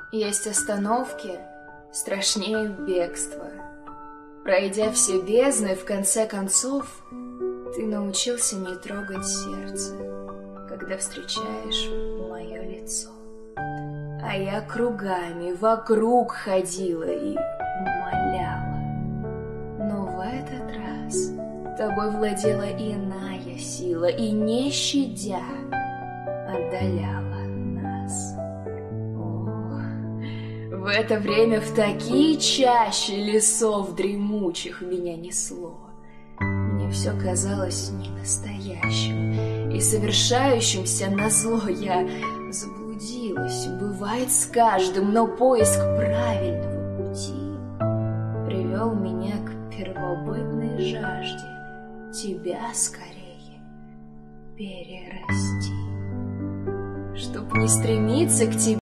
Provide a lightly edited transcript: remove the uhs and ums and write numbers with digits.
Есть остановки страшнее бегства. Пройдя все бездны, в конце концов, ты научился не трогать сердце, когда встречаешь мое лицо. А я кругами вокруг ходила и умоляла. Но в этот раз тобой владела иная сила и, не щадя, отдаляла нас. В это время в такие чащи лесов дремучих меня несло. Мне все казалось ненастоящим и совершающимся назло. Я заблудилась, бывает с каждым, но поиск правильного пути привел меня к первобытной жажде тебя скорее перерасти. Чтоб не стремиться к тебе,